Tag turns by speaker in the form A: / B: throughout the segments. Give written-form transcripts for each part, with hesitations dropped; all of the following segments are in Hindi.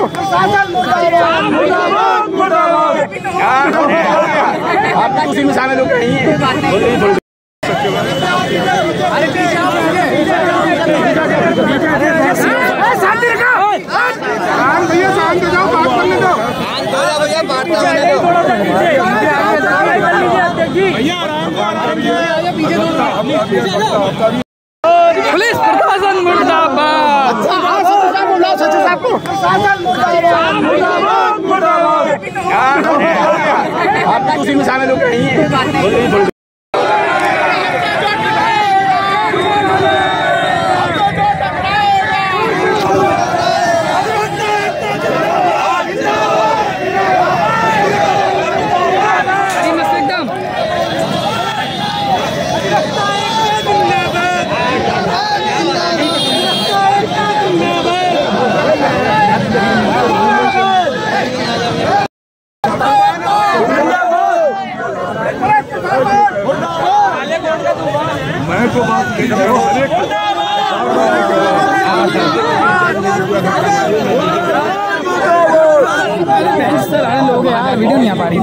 A: आप तो उसी में शामिल हो गए हैं। भैया शांत हो जाओ, बात करने दो भैया, बात करने दो भैया। पुलिस प्रशासन मुर्दाबाद। आप तो उसी में शामिल हो गए हैं। मैं तो बात नहीं कर रहा लोग यार, वीडियो नहीं आ पा रही।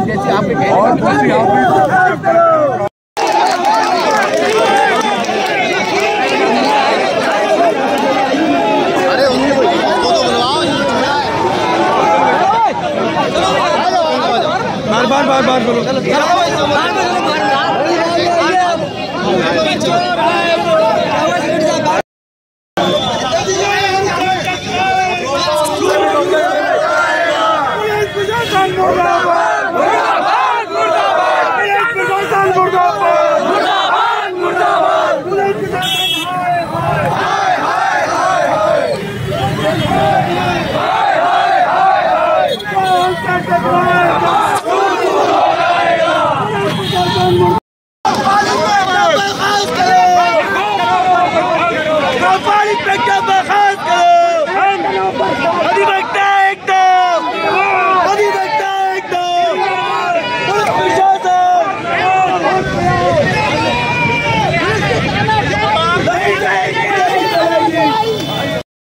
A: बार बोलो।
B: Come on!